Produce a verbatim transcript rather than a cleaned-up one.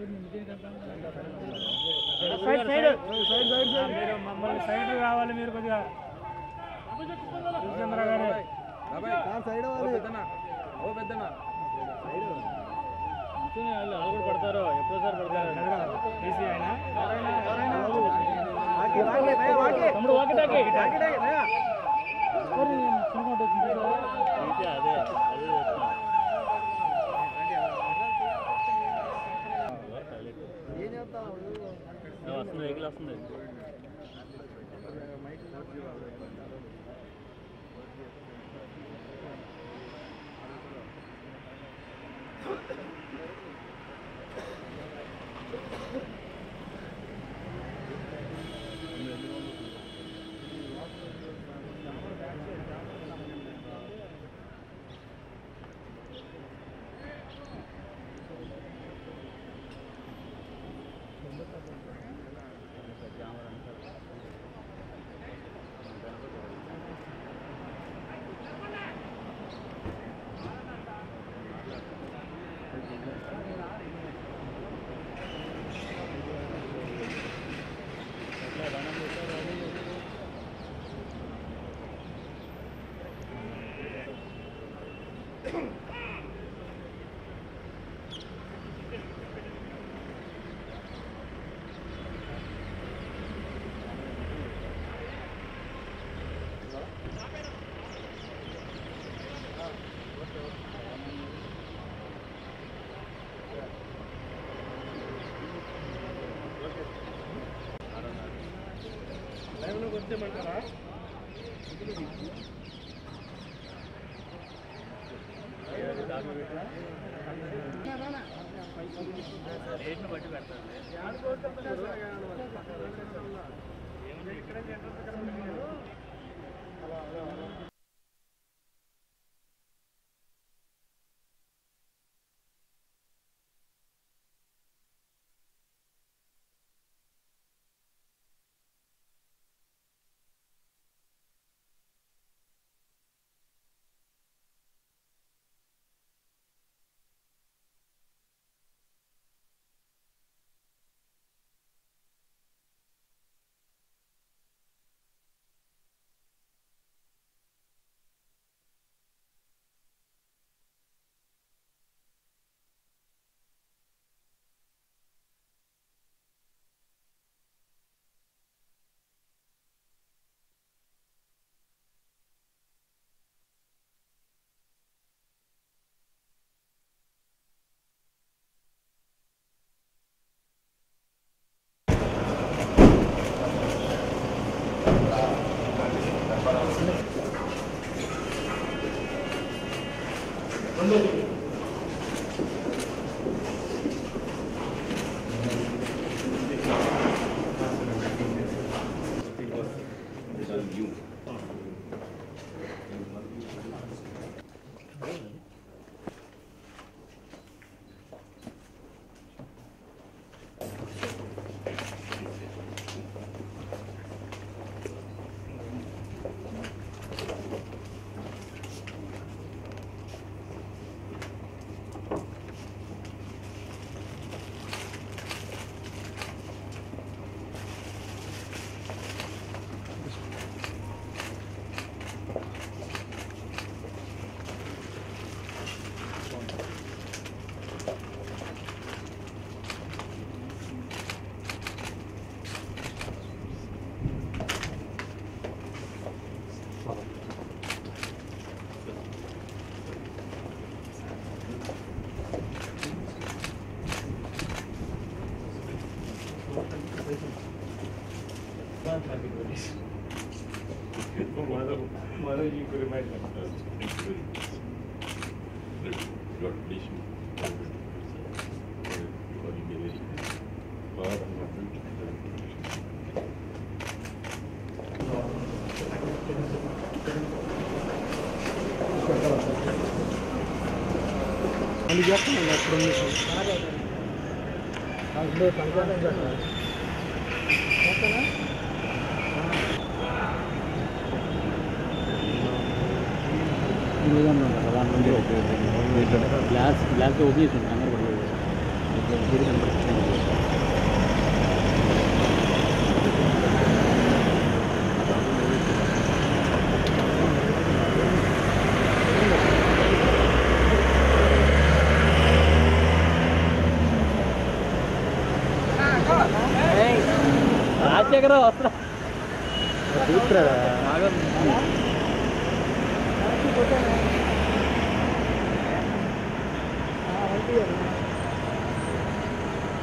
Side side మీరు మమ్మల్ని side రావాలి మీరు కొద్దిగా చంద్ర గారు సైడ్ ఓ పెద్దనా వాళ్ళు కూడా పడతారు ఎప్పుడో సార్ పడతారు ఈసీ ఆయన తమ్ముడు వాకి టాకి అదే అదే వస్తుంది వెహికల్ వస్తుంది వచ్చేమంటారా రేట్ను బట్టి పెడతారు Ini dia kan nggak perlu nih. Kalau dia panjang enggak? Apa lah? Ini kan orang menjadi glass glass itu obvious kan, anggar berlalu. Jadi kan Rajasekhara వస్త్ర కూర్చోరా